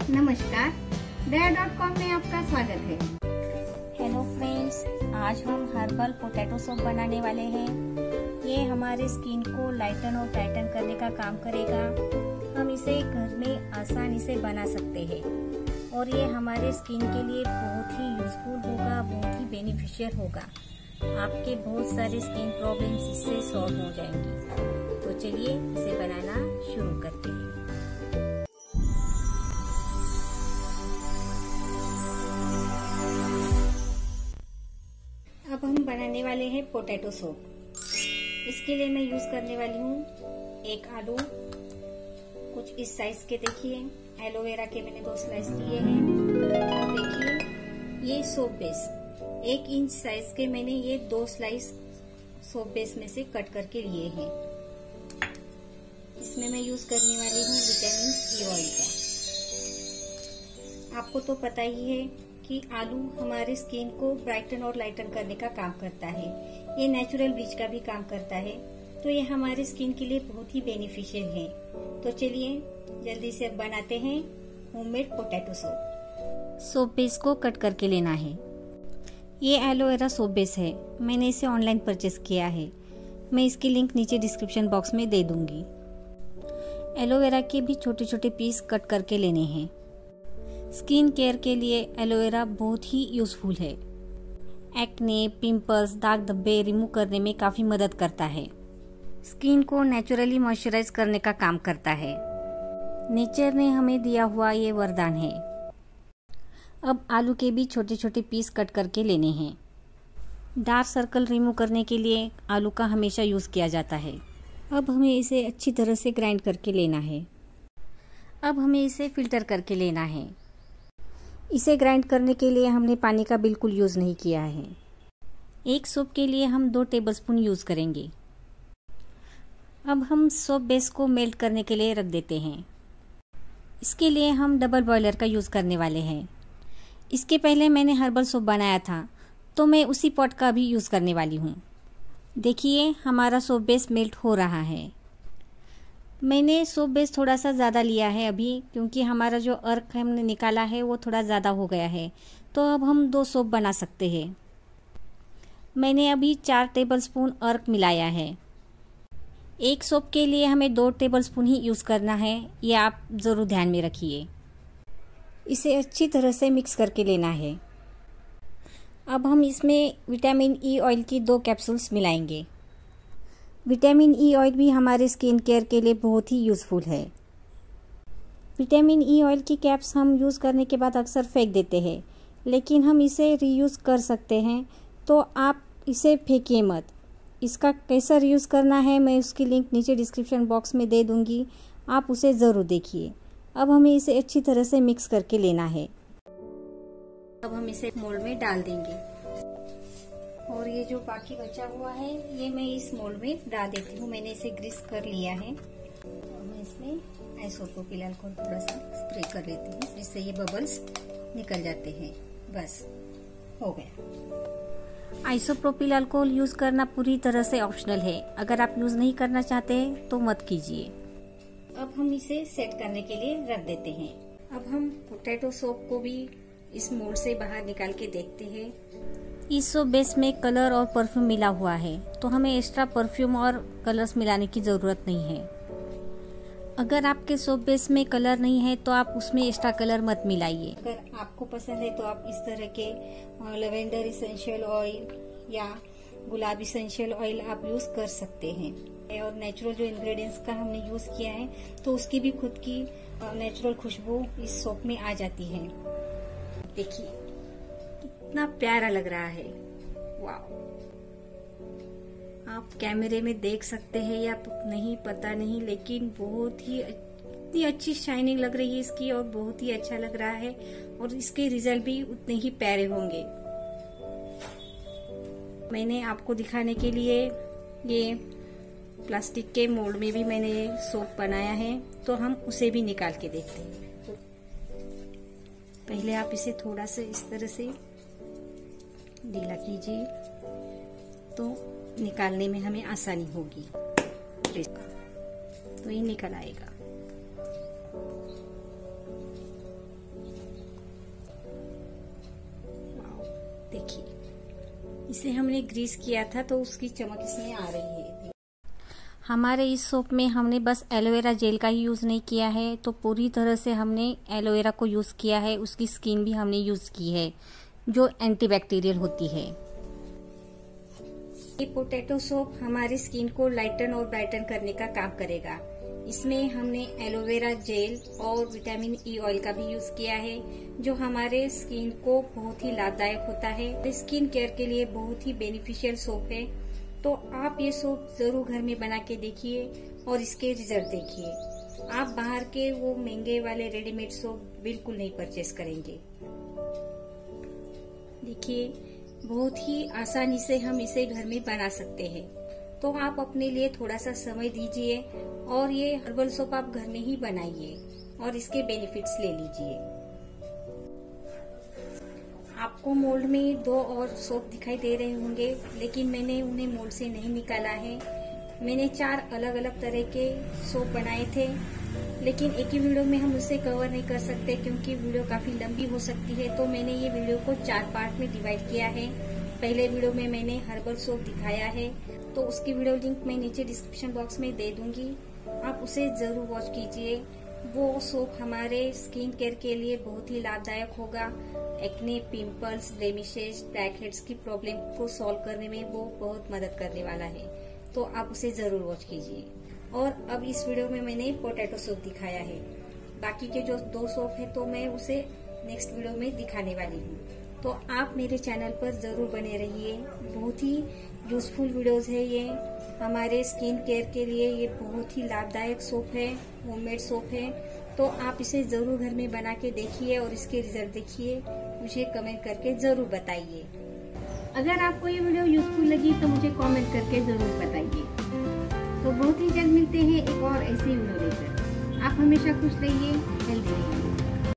नमस्कार, daya.com में आपका स्वागत है। हेलो फ्रेंड्स, आज हम हर्बल पोटैटो सूप बनाने वाले हैं। ये हमारे स्किन को लाइटन और ब्राइटन करने का काम करेगा। हम इसे घर में आसानी से बना सकते हैं और ये हमारे स्किन के लिए बहुत ही यूजफुल होगा, बहुत ही बेनिफिशियल होगा। आपके बहुत सारे स्किन प्रॉब्लम्स इससे सॉल्व हो जाएंगी। तो चलिए इसे बनाना शुरू करते हैं। अब हम बनाने वाले हैं पोटैटो सूप। इसके लिए मैं यूज करने वाली हूँ एक आलू, कुछ इस साइज के देखिए। एलोवेरा के मैंने 2 स्लाइस लिए हैं और देखिए ये सोप बेस 1 इंच साइज के मैंने ये 2 स्लाइस सोप बेस में से कट करके लिए हैं। इसमें मैं यूज करने वाली हूँ विटामिन ई ऑयल का। आपको तो पता ही है कि आलू हमारे स्किन को ब्राइटन और लाइटन करने का काम करता है। ये नेचुरल ब्लीच का भी काम करता है, तो ये हमारे स्किन के लिए बहुत ही बेनिफिशियल है। तो चलिए जल्दी से बनाते हैं homemade potato soup. Soap base को कट करके लेना है। ये एलोवेरा सोप बेस है, मैंने इसे ऑनलाइन परचेस किया है। मैं इसकी लिंक नीचे डिस्क्रिप्शन बॉक्स में दे दूंगी। एलोवेरा के भी छोटे छोटे पीस कट करके लेने हैं। स्किन केयर के लिए एलोवेरा बहुत ही यूजफुल है। एक्ने, पिंपल्स, दाग धब्बे रिमूव करने में काफी मदद करता है। स्किन को नेचुरली मॉइस्चराइज करने का काम करता है। नेचर ने हमें दिया हुआ ये वरदान है। अब आलू के भी छोटे छोटे पीस कट करके लेने हैं। डार्क सर्कल रिमूव करने के लिए आलू का हमेशा यूज किया जाता है। अब हमें इसे अच्छी तरह से ग्राइंड करके लेना है। अब हमें इसे फिल्टर करके लेना है। इसे ग्राइंड करने के लिए हमने पानी का बिल्कुल यूज नहीं किया है। एक सूप के लिए हम 2 टेबलस्पून यूज करेंगे। अब हम सूप बेस को मेल्ट करने के लिए रख देते हैं। इसके लिए हम डबल बॉयलर का यूज करने वाले हैं। इसके पहले मैंने हर्बल सूप बनाया था, तो मैं उसी पॉट का भी यूज करने वाली हूँ। देखिए हमारा सूप बेस मेल्ट हो रहा है। मैंने सूप बेस थोड़ा सा ज़्यादा लिया है अभी, क्योंकि हमारा जो अर्क हमने निकाला है वो थोड़ा ज़्यादा हो गया है। तो अब हम 2 सूप बना सकते हैं। मैंने अभी 4 टेबलस्पून अर्क मिलाया है। एक सूप के लिए हमें 2 टेबलस्पून ही यूज़ करना है, ये आप ज़रूर ध्यान में रखिए। इसे अच्छी तरह से मिक्स करके लेना है। अब हम इसमें विटामिन ई ऑयल की 2 कैप्सूल्स मिलाएंगे। विटामिन ई ऑयल भी हमारे स्किन केयर के लिए बहुत ही यूज़फुल है। विटामिन ई ऑयल की कैप्स हम यूज़ करने के बाद अक्सर फेंक देते हैं, लेकिन हम इसे रीयूज़ कर सकते हैं। तो आप इसे फेंकिए मत। इसका कैसा रीयूज़ करना है मैं उसकी लिंक नीचे डिस्क्रिप्शन बॉक्स में दे दूँगी, आप उसे ज़रूर देखिए। अब हमें इसे अच्छी तरह से मिक्स करके लेना है। अब हम इसे मोल्ड में डाल देंगे और ये जो बाकी बचा हुआ है ये मैं इस मोल्ड में डाल देती हूँ। मैंने इसे ग्रीस कर लिया है और मैं इसमें आइसोप्रोपिल अल्कोहल थोड़ा सा स्प्रे कर लेती हूँ, जिससे ये बबल्स निकल जाते हैं। बस हो गया। आइसोप्रोपिल अल्कोहल यूज करना पूरी तरह से ऑप्शनल है। अगर आप यूज नहीं करना चाहते तो मत कीजिए। अब हम इसे सेट करने के लिए रख देते हैं। अब हम पोटैटो सूप को भी इस मोल्ड से बाहर निकाल के देखते हैं। इस सूप बेस में कलर और परफ्यूम मिला हुआ है, तो हमें एक्स्ट्रा परफ्यूम और कलर्स मिलाने की ज़रूरत नहीं है। अगर आपके सूप बेस में कलर नहीं है तो आप उसमें एक्स्ट्रा कलर मत मिलाइए। अगर आपको पसंद है तो आप इस तरह के लवेंडर इसेंशियल ऑयल या गुलाब इसेंशियल ऑयल आप यूज कर सकते हैं। और नेचुरल जो इंग्रेडिएंट्स का हमने यूज किया है तो उसकी भी खुद की नेचुरल खुशबू इस सूप में आ जाती है। देखिए कितना प्यारा लग रहा है। वाह, आप कैमरे में देख सकते हैं या नहीं पता नहीं, लेकिन बहुत ही इतनी अच्छी शाइनिंग लग रही है इसकी और बहुत ही अच्छा लग रहा है और इसके रिजल्ट भी उतने ही प्यारे होंगे। मैंने आपको दिखाने के लिए ये प्लास्टिक के मोल्ड में भी मैंने सूप बनाया है, तो हम उसे भी निकाल के देखते हैं। पहले आप इसे थोड़ा सा इस तरह से ढीला कीजिए तो निकालने में हमें आसानी होगी। तो ये निकल आएगा। देखिए, इसे हमने ग्रीस किया था तो उसकी चमक इसमें आ रही है। हमारे इस सोप में हमने बस एलोवेरा जेल का ही यूज़ नहीं किया है, तो पूरी तरह से हमने एलोवेरा को यूज़ किया है। उसकी स्किन भी हमने यूज़ की है जो एंटीबैक्टीरियल होती है। ये पोटैटो सोप हमारी स्किन को लाइटन और ब्राइटन करने का काम करेगा। इसमें हमने एलोवेरा जेल और विटामिन ई ऑयल का भी यूज किया है जो हमारे स्किन को बहुत ही लाभदायक होता है। स्किन केयर के लिए बहुत ही बेनिफिशियल सोप है, तो आप ये सोप जरूर घर में बना के देखिए और इसके रिजल्ट देखिए। आप बाहर के वो महंगे वाले रेडीमेड सोप बिल्कुल नहीं परचेस करेंगे। देखिए, बहुत ही आसानी से हम इसे घर में बना सकते हैं, तो आप अपने लिए थोड़ा सा समय दीजिए और ये हर्बल सोप आप घर में ही बनाइए और इसके बेनिफिट्स ले लीजिए। आपको मोल्ड में 2 और सोप दिखाई दे रहे होंगे, लेकिन मैंने उन्हें मोल्ड से नहीं निकाला है। मैंने 4 अलग अलग तरह के सोप बनाए थे, लेकिन एक ही वीडियो में हम उसे कवर नहीं कर सकते क्योंकि वीडियो काफी लंबी हो सकती है। तो मैंने ये वीडियो को 4 पार्ट में डिवाइड किया है। पहले वीडियो में मैंने हर्बल सोप दिखाया है, तो उसकी वीडियो लिंक मैं नीचे डिस्क्रिप्शन बॉक्स में दे दूंगी, आप उसे जरूर वॉच कीजिए। वो सोप हमारे स्किन केयर के लिए बहुत ही लाभदायक होगा। Acne, pimples, blemishes, black heads की प्रॉब्लम को सॉल्व करने में वो बहुत मदद करने वाला है, तो आप उसे जरूर वॉच कीजिए। और अब इस वीडियो में मैंने पोटैटो सोप दिखाया है, बाकी के जो 2 सोप है तो मैं उसे नेक्स्ट वीडियो में दिखाने वाली हूँ। तो आप मेरे चैनल पर जरूर बने रहिए, बहुत ही यूजफुल वीडियोस है ये। हमारे स्किन केयर के लिए ये बहुत ही लाभदायक सोप है, होममेड सोप है, तो आप इसे जरूर घर में बना के देखिए और इसके रिजल्ट देखिए, मुझे कमेंट करके जरूर बताइए। अगर आपको ये वीडियो यूजफुल लगी तो मुझे कमेंट करके जरूर बताइए। तो बहुत ही जल्द मिलते हैं एक और ऐसी वीडियो लेकर। आप हमेशा खुश रहिए, हेल्दी रहिए।